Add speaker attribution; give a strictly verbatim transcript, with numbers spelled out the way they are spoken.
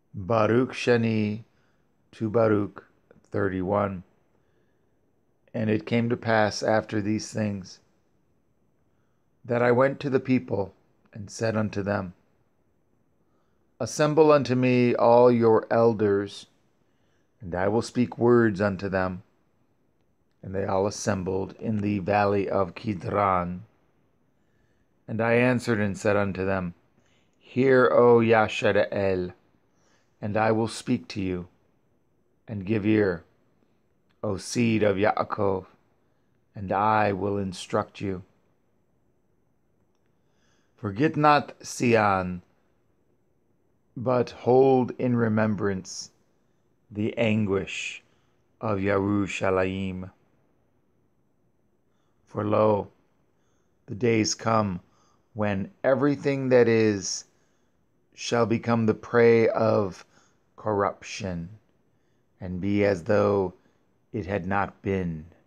Speaker 1: Baruch Shani to Baruch thirty-one. And it came to pass after these things, that I went to the people and said unto them, Assemble unto me all your elders, and I will speak words unto them. And they all assembled in the valley of Kidron. And I answered and said unto them, Hear, O Yashara'el, and I will speak to you, and give ear, O seed of Yaakov, and I will instruct you. Forget not Sion, but hold in remembrance the anguish of Yerushalayim. For lo, the days come when everything that is shall become the prey of corruption, and be as though it had not been.